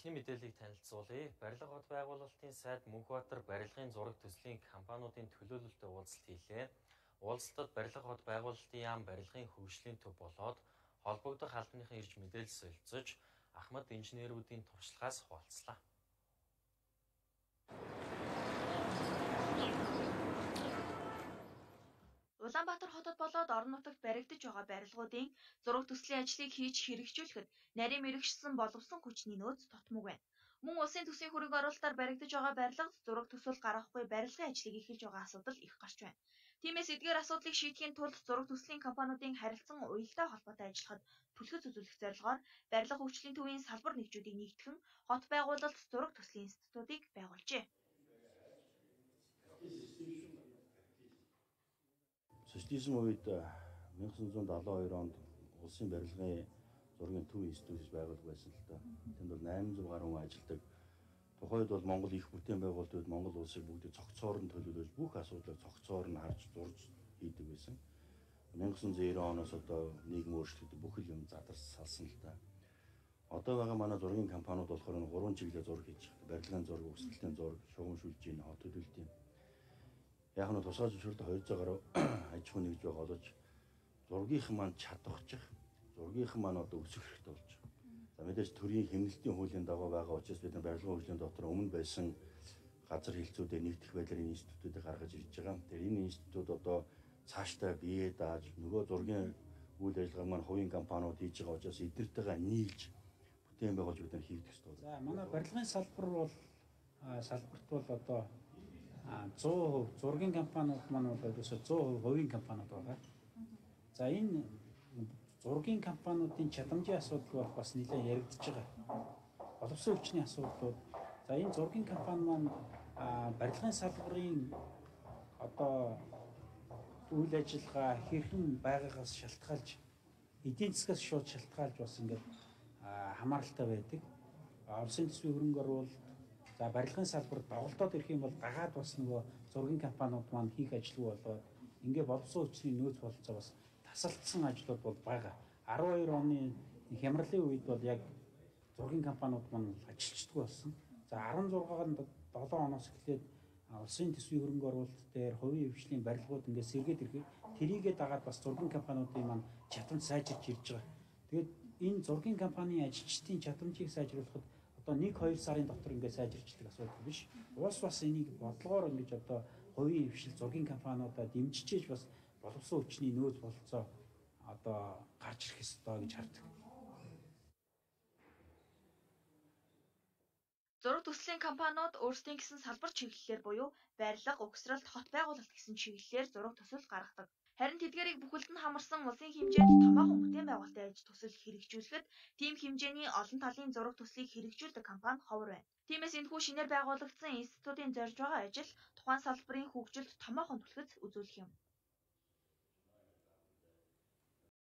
Эхний мэдээллийг танилцуулъя. Барилга хот байгуулалтын сайд Мөнхбаатар барилгын зураг төслийн компаниудын төлөөлөлтөд уулзалт хийлээ. Уулзалтад барилга хот байгуулалтын яам барилгын хөгжлийн төв болоод холбогдох албаныхан ирж мэдээлэл солилцож Ахмад инженерүүдийн туршлагаас хуваалцлаа. Улаанбаатар хотод болоод орон нутагт баригдаж байгаа барилгуудын зураг төслийн ажлыг хийж хэрэгжүүлэхэд нарийн мэргэшсэн боловсон хүчний нөөц тотмог байна. Мөн улсын төсвийн хөрөнгө оруулалтаар баригдаж байгаа барилгад зураг төсөл гаргахгүй барилгын ажлыг эхэлж байгаа асуудал их гарч байна. Тиймээс эдгээр асуудлыг шийдэхийн тулд зураг төслийн компаниудын харилцан уялдаа холбоотой ажиллахад түлхэж үзүүлэх зорилгоор барилга хөгжлийн төвийн салбар нэгжүүдийг нэгтгэн хот байгуулалт зураг төслийн институтыг байгуулжээ. Социализм үед 1972 онд улсын барилгын зургийн төв институт гэж байгуулга байсан л та. Тэнд бол 800 гаруй хүн ажилладаг. Тухайд бол Монгол их бүтээн байгуулалтууд Монгол улсыг бүгдийг цогцоор нь төлөвлөж бүх асуудлыг цогцоор нь харж зурж хийдэг байсан. 1990 оноос одоо нийгэм өөрчлөгдөж бүхэл юм задарсан л та. Одоо байгаа манай зургийн компаниуд болохоор 3 чиглэлээр зураг хийж байгаа. Барилгын зураг, өсөлтийн зураг, шугамшүүлжийн, хот төлөвлөлтийн. Яг нь тусгай зөвшөөрлөлт 200 гаруй аж ахуй нэгж байгаа боловч зургийнхан маань чадахчих, зургийнхан маань одоо өсөх хэрэгтэй болж байгаа. За мэдээж төрийн хэмнэлтийн хуулийн дагуу байгаа учраас бид нар барилгын хөгжлийн дотор өмнө байсан газар хэлцүүдээр нэгдэх байдлаар энэ институтыг гаргаж ирж байгаа. Тэгэхээр энэ институт одоо цаашдаа бие дааж нөгөө зургийн үйл ажиллагааг маань хувийн компаниуд хийж байгаа учраас эднэртэйгээ нийлж бүтээн байгуулж бид нар хийгдэх ёстой. За манай барилгын салбар бол салбарт бол одоо 100% зургийн компаниуд маань бол ерөөсөө 100% хувийн компаниуд байгаа. За энэ зургийн компаниудын чадамжийн асуудал бол бас нэлээд яригдж байгаа. Боловсон хүчний асуудлууд. За энэ зургийн компани маань барилгын салбарын одоо үйл ажиллагаа хэрхэн байгаагаас шалтгаалж эдийн засгаас шууд шалтгаалж бас ингээд хамааралтай байдаг. Улсын төсвийн хөрөнгө оруулалт за барилгын салбарт тоглолтод ирэх юм бол гагаад бас нөгөө зургийн компаниуд маань хийх ажил болоод ингээ боловсон хүчний нөөц бололцоо бас тасалдсан ажлууд бол байгаа. 12 оны хямралын үед бол яг зургийн компаниуд маань ажилчдаг болсон. За 16-нд 7 оноос эхлээд улсын төсвийн хөрөнгө оруулалт дээр хувийн хвшлийн барилгууд ингээ сэргээд ирэхэд тэрийгээ дагаад бас зургийн компаниудын маань чадамж сайжирч ирж байгаа. Тэгээд энэ зургийн компанийн ажилчдын чадамжийг сайжруулахад одоо 1-2 сарын дотор ингээ сайжирчдаг асуудал биш. Улс бас энийг бодлогоор ингэж одоо хувийн хвшил зургийн компаниудаа дэмжиж бас боловсон хүчний нөөц бололцоо одоо гарч ирэх ёстой гэж хардаг. Зураг төслийн компаниуд өөрсдийн гэсэн салбар чиглэлээр буюу барилга, угсралт, хот байгуулалт гэсэн чиглэлээр зураг төсөл гаргадаг. Харин тэдгээрийг бүхэлд нь хамарсан улсын хэмжээнд томоохон бүтээн байгуулалтын аж төсөл хэрэгжүүлэхэд тийм хэмжээний олон талын зураг төслийг хэрэгжүүлдэг компани ховор байна. Тиймээс энэхүү шинээр байгуулагдсан институтын зорж байгаа ажил тухайн салбарын хөгжилд томоохон түлхэц үзүүлэх юм.